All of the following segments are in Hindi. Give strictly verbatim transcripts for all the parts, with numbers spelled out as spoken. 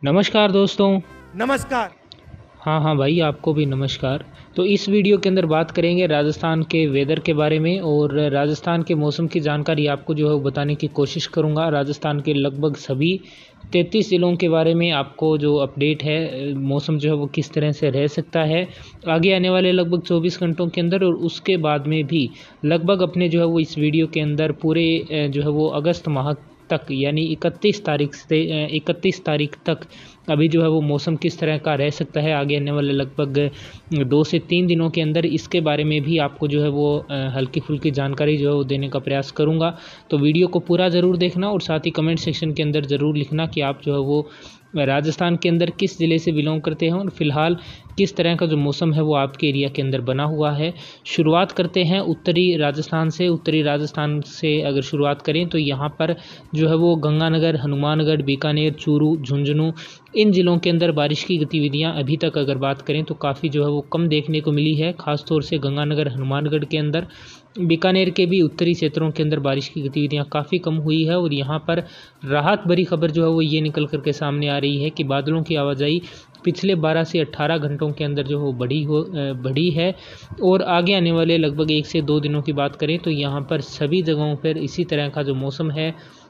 नमस्कार दोस्तों। नमस्कार। हाँ हाँ भाई, आपको भी नमस्कार। तो इस वीडियो के अंदर बात करेंगे राजस्थान के वेदर के बारे में और राजस्थान के मौसम की जानकारी आपको जो है वो बताने की कोशिश करूँगा। राजस्थान के लगभग सभी तैंतीस ज़िलों के बारे में आपको जो अपडेट है, मौसम जो है वो किस तरह से रह सकता है आगे आने वाले लगभग चौबीस घंटों के अंदर, और उसके बाद में भी लगभग अपने जो है वो इस वीडियो के अंदर पूरे जो है वो अगस्त माह तक यानी इकतीस तारीख से इकतीस तारीख तक अभी जो है वो मौसम किस तरह का रह सकता है आगे आने वाले लगभग दो से तीन दिनों के अंदर, इसके बारे में भी आपको जो है वो हल्की फुल्की जानकारी जो है वो देने का प्रयास करूंगा। तो वीडियो को पूरा ज़रूर देखना और साथ ही कमेंट सेक्शन के अंदर ज़रूर लिखना कि आप जो है वो राजस्थान के अंदर किस ज़िले से बिलोंग करते हैं और फिलहाल किस तरह का जो मौसम है वो आपके एरिया के अंदर बना हुआ है। शुरुआत करते हैं उत्तरी राजस्थान से। उत्तरी राजस्थान से अगर शुरुआत करें तो यहाँ पर जो है वो गंगानगर, हनुमानगढ़, बीकानेर, चूरू, झुंझुनू, इन ज़िलों के अंदर बारिश की गतिविधियाँ अभी तक अगर बात करें तो काफ़ी जो है वो कम देखने को मिली है। ख़ासतौर से गंगानगर, हनुमानगढ़ के अंदर, बीकानेर के भी उत्तरी क्षेत्रों के अंदर बारिश की गतिविधियाँ काफ़ी कम हुई है। और यहाँ पर राहत भरी खबर जो है वो ये निकल कर के सामने आ रही है कि बादलों की आवाजाही पिछले बारह से अट्ठारह घंटों के अंदर जो हो बढ़ी हो बढ़ी है। और आगे आने वाले लगभग एक से दो दिनों की बात करें तो यहाँ पर सभी जगहों पर इसी तरह का जो मौसम है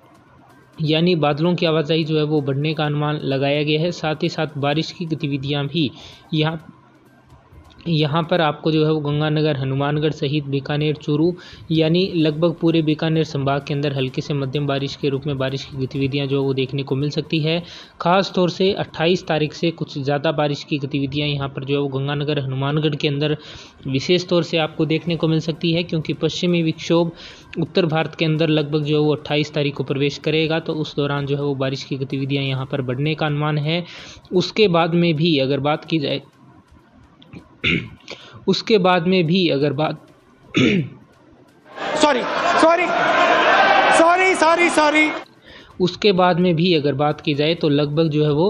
यानी बादलों की आवाजाही जो है वो बढ़ने का अनुमान लगाया गया है। साथ ही साथ बारिश की गतिविधियाँ भी यहाँ यहाँ पर आपको जो है वो गंगानगर, हनुमानगढ़ सहित बीकानेर, चूरू यानी लगभग पूरे बीकानेर संभाग के अंदर हल्की से मध्यम बारिश के रूप में बारिश की गतिविधियाँ जो वो देखने को मिल सकती है। ख़ास तौर से अट्ठाईस तारीख से कुछ ज़्यादा बारिश की गतिविधियाँ यहाँ पर जो है वो गंगानगर, हनुमानगढ़ के अंदर विशेष तौर से आपको देखने को मिल सकती है, क्योंकि पश्चिमी विक्षोभ उत्तर भारत के अंदर लगभग जो है वो अट्ठाईस तारीख को प्रवेश करेगा। तो उस दौरान जो है वो बारिश की गतिविधियाँ यहाँ पर बढ़ने का अनुमान है। उसके बाद में भी अगर बात की जाए उसके बाद में भी अगर बात sorry sorry sorry sorry sorry उसके बाद में भी अगर बात की जाए तो लगभग जो है वो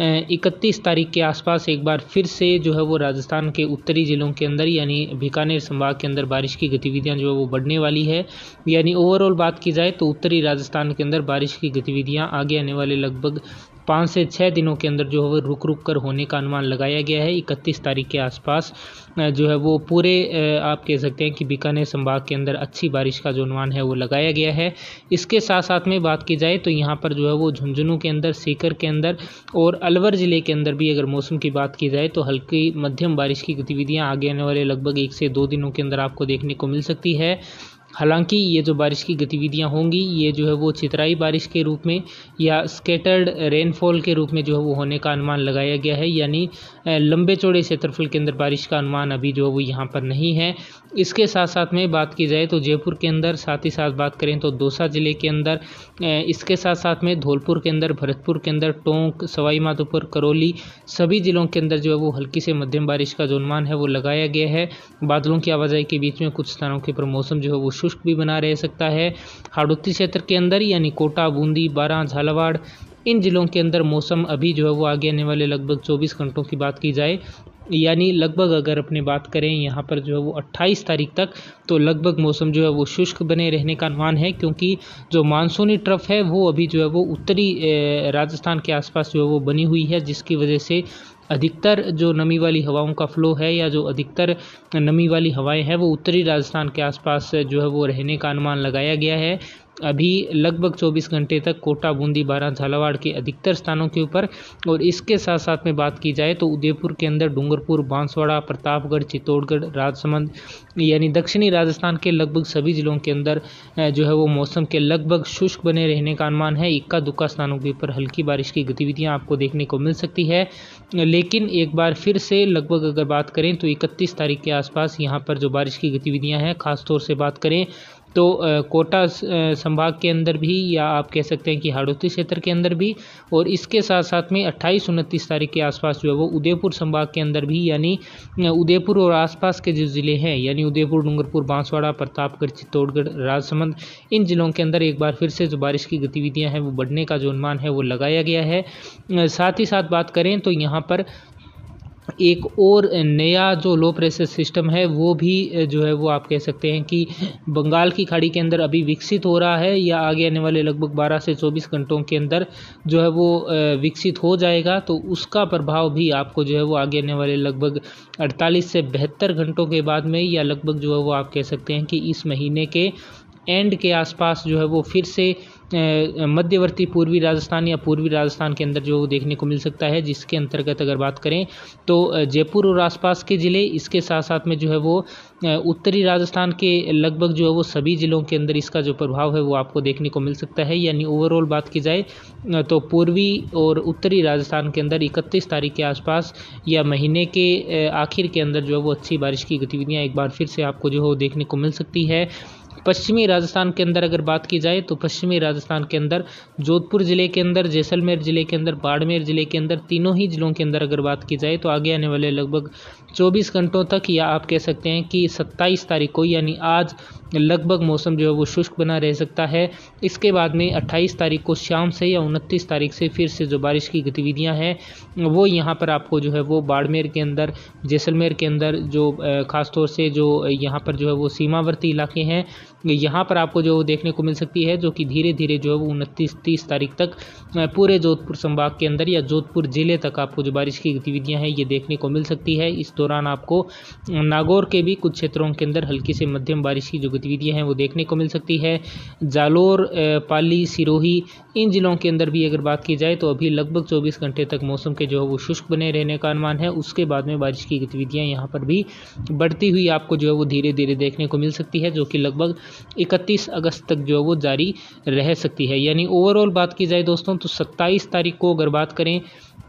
इकतीस तारीख के आसपास एक बार फिर से जो है वो राजस्थान के उत्तरी ज़िलों के अंदर यानी बीकानेर संभाग के अंदर बारिश की गतिविधियां जो है वो बढ़ने वाली है। यानी ओवरऑल बात की जाए तो उत्तरी राजस्थान के अंदर बारिश की गतिविधियां आगे आने वाले लगभग पाँच से छः दिनों के अंदर जो है वो रुक रुक कर होने का अनुमान लगाया गया है। इकतीस तारीख के आसपास जो है वो पूरे आप कह सकते हैं कि बीकानेर संभाग के अंदर अच्छी बारिश का जो अनुमान है वो लगाया गया है। इसके साथ साथ में बात की जाए तो यहाँ पर जो है वो झुंझुनू के अंदर, सीकर के अंदर और अलवर ज़िले के अंदर भी अगर मौसम की बात की जाए तो हल्की मध्यम बारिश की गतिविधियाँ आगे आने वाले लगभग एक से दो दिनों के अंदर आपको देखने को मिल सकती है। हालांकि ये जो बारिश की गतिविधियां होंगी ये जो है वो चितराई बारिश के रूप में या स्कैटर्ड रेनफॉल के रूप में जो है वो होने का अनुमान लगाया गया है। यानी लंबे चौड़े क्षेत्रफल के अंदर बारिश का अनुमान अभी जो है वो यहाँ पर नहीं है। इसके साथ साथ में बात की जाए तो जयपुर के अंदर, साथ ही साथ बात करें तो दौसा ज़िले के अंदर, इसके साथ साथ में धौलपुर के अंदर, भरतपुर के अंदर, टोंक, सवाई माधोपुर, करौली, सभी ज़िलों के अंदर जो है वो हल्की से मध्यम बारिश का जो अनुमान है वो लगाया गया है। बादलों की आवाजाही के बीच में कुछ स्थानों के ऊपर मौसम जो है वो शुष्क भी बना रह सकता है। हाड़ौती क्षेत्र के अंदर यानी कोटा, बूंदी, बारां, झालावाड़, इन ज़िलों के अंदर मौसम अभी जो है वो आगे आने वाले लगभग चौबीस घंटों की बात की जाए यानी लगभग अगर अपने बात करें यहाँ पर जो है वो अट्ठाईस तारीख तक, तो लगभग मौसम जो है वो शुष्क बने रहने का अनुमान है, क्योंकि जो मानसूनी ट्रफ है वो अभी जो है वो उत्तरी राजस्थान के आसपास जो है वो बनी हुई है, जिसकी वजह से अधिकतर जो नमी वाली हवाओं का फ्लो है या जो अधिकतर नमी वाली हवाएं हैं वो उत्तरी राजस्थान के आसपास जो है वो रहने का अनुमान लगाया गया है। अभी लगभग चौबीस घंटे तक कोटा, बूंदी, बारां, झालावाड़ के अधिकतर स्थानों के ऊपर। और इसके साथ साथ में बात की जाए तो उदयपुर के अंदर, डूंगरपुर, बांसवाड़ा, प्रतापगढ़, चित्तौड़गढ़, राजसमंद यानी दक्षिणी राजस्थान के लगभग सभी ज़िलों के अंदर जो है वो मौसम के लगभग शुष्क बने रहने का अनुमान है। इक्का दुक्का स्थानों के ऊपर हल्की बारिश की गतिविधियां आपको देखने को मिल सकती है। लेकिन एक बार फिर से लगभग अगर बात करें तो इकतीस तारीख के आसपास यहाँ पर जो बारिश की गतिविधियाँ हैं, ख़ासतौर से बात करें तो कोटा संभाग के अंदर भी या आप कह सकते हैं कि हाड़ौती क्षेत्र के अंदर भी, और इसके साथ साथ में अट्ठाईस उनतीस तारीख के आसपास जो है वो उदयपुर संभाग के अंदर भी, यानी उदयपुर और आसपास के जो ज़िले हैं यानी उदयपुर, डूंगरपुर, बांसवाड़ा, प्रतापगढ़, चित्तौड़गढ़, राजसमंद, इन ज़िलों के अंदर एक बार फिर से जो बारिश की गतिविधियाँ हैं वो बढ़ने का जो अनुमान है वो लगाया गया है। साथ ही साथ बात करें तो यहाँ पर एक और नया जो लो प्रेशर सिस्टम है वो भी जो है वो आप कह सकते हैं कि बंगाल की खाड़ी के अंदर अभी विकसित हो रहा है, या आगे आने वाले लगभग बारह से चौबीस घंटों के अंदर जो है वो विकसित हो जाएगा। तो उसका प्रभाव भी आपको जो है वो आगे आने वाले लगभग अड़तालीस से बहत्तर घंटों के बाद में, या लगभग जो है वो आप कह सकते हैं कि इस महीने के एंड के आसपास जो है वो फिर से मध्यवर्ती पूर्वी राजस्थान या पूर्वी राजस्थान के अंदर जो देखने को मिल सकता है, जिसके अंतर्गत अगर बात करें तो जयपुर और आसपास के ज़िले, इसके साथ साथ में जो है वो उत्तरी राजस्थान के लगभग जो है वो सभी ज़िलों के अंदर इसका जो प्रभाव है वो आपको देखने को मिल सकता है। यानी ओवरऑल बात की जाए तो पूर्वी और उत्तरी राजस्थान के अंदर इकतीस तारीख के आसपास या महीने के आखिर के अंदर जो है वो अच्छी बारिश की गतिविधियाँ एक बार फिर से आपको जो है वो देखने को मिल सकती है। पश्चिमी राजस्थान के अंदर अगर बात की जाए तो पश्चिमी राजस्थान के अंदर जोधपुर ज़िले के अंदर, जैसलमेर ज़िले के अंदर, बाड़मेर ज़िले के अंदर, तीनों ही ज़िलों के अंदर अगर बात की जाए तो आगे आने वाले लगभग चौबीस घंटों तक, या आप कह सकते हैं कि सत्ताईस तारीख को यानी आज लगभग मौसम जो है वो शुष्क बना रह सकता है। इसके बाद में अट्ठाईस तारीख को शाम से या उनतीस तारीख से फिर से जो बारिश की गतिविधियां हैं वो यहाँ पर आपको जो है वो बाड़मेर के अंदर, जैसलमेर के अंदर, जो ख़ासतौर से जो यहाँ पर जो है वो सीमावर्ती इलाके हैं यहाँ पर आपको जो देखने को मिल सकती है, जो कि धीरे धीरे जो है वो उनतीस तीस तारीख तक पूरे जोधपुर संभाग के अंदर या जोधपुर ज़िले तक आपको जो बारिश की गतिविधियां हैं ये देखने को मिल सकती है। इस दौरान आपको नागौर के भी कुछ क्षेत्रों के अंदर हल्की से मध्यम बारिश की जो गतिविधियां हैं वो देखने को मिल सकती है। जालोर, पाली, सिरोही, इन जिलों के अंदर भी अगर बात की जाए तो अभी लगभग चौबीस घंटे तक मौसम के जो है वो शुष्क बने रहने का अनुमान है। उसके बाद में बारिश की गतिविधियां यहाँ पर भी बढ़ती हुई आपको जो है वो धीरे धीरे देखने को मिल सकती है, जो कि लगभग इकतीस अगस्त तक जो है वो जारी रह सकती है। यानी ओवरऑल बात की जाए दोस्तों तो सत्ताईस तारीख को अगर बात करें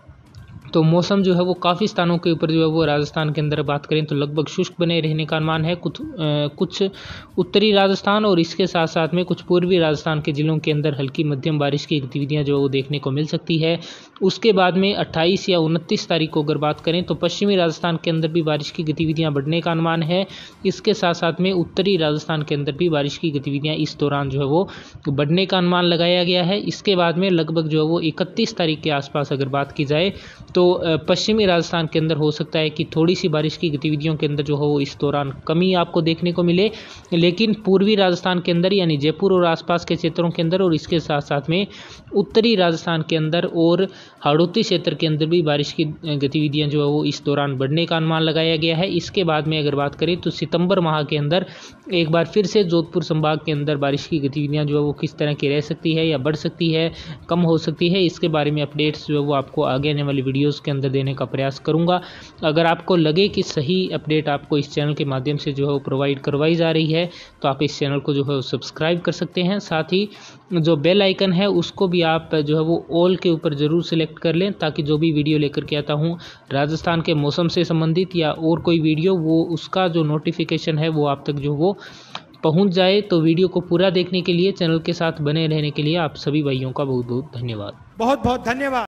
तो मौसम जो है वो काफ़ी स्थानों के ऊपर जो है वो राजस्थान के अंदर बात करें तो लगभग शुष्क बने रहने का अनुमान है। कुछ आ, कुछ उत्तरी राजस्थान और इसके साथ साथ में कुछ पूर्वी राजस्थान के ज़िलों के अंदर हल्की मध्यम बारिश की गतिविधियां जो है वो देखने को मिल सकती है। उसके बाद में अट्ठाईस या उनतीस तारीख को अगर बात करें तो पश्चिमी राजस्थान के अंदर भी बारिश की गतिविधियाँ बढ़ने का अनुमान है। इसके साथ साथ में उत्तरी राजस्थान के अंदर भी बारिश की गतिविधियाँ इस दौरान जो है वो बढ़ने का अनुमान लगाया गया है। इसके बाद में लगभग जो है वो इकतीस तारीख के आसपास अगर बात की जाए तो पश्चिमी राजस्थान के अंदर हो सकता है कि थोड़ी सी बारिश की गतिविधियों के अंदर जो हो इस दौरान कमी आपको देखने को मिले, लेकिन पूर्वी राजस्थान के अंदर यानी जयपुर और आसपास के क्षेत्रों के अंदर और इसके साथ साथ में उत्तरी राजस्थान के अंदर और हाड़ौती क्षेत्र के अंदर भी बारिश की गतिविधियां जो है वो इस दौरान बढ़ने का अनुमान लगाया गया है। इसके बाद में अगर बात करें तो सितंबर माह के अंदर एक बार फिर से जोधपुर संभाग के अंदर बारिश की गतिविधियां जो है वो किस तरह की रह सकती है, या बढ़ सकती है, कम हो सकती है, इसके बारे में अपडेट्स जो है वो आपको आगे आने वाली वीडियोज़ के अंदर देने का प्रयास करूंगा। अगर आपको लगे कि सही अपडेट आपको इस चैनल के माध्यम से जो है वो प्रोवाइड करवाई जा रही है तो आप इस चैनल को जो है वो सब्सक्राइब कर सकते हैं। साथ ही जो बेल आइकन है उसको भी आप जो है वो ऑल के ऊपर ज़रूर सिलेक्ट कर लें, ताकि जो भी वीडियो लेकर के आता हूँ राजस्थान के मौसम से संबंधित या और कोई वीडियो, वो उसका जो नोटिफिकेशन है वो आप तक जो वो पहुँच जाए। तो वीडियो को पूरा देखने के लिए, चैनल के साथ बने रहने के लिए आप सभी भाइयों का बहुत बहुत धन्यवाद। बहुत बहुत धन्यवाद।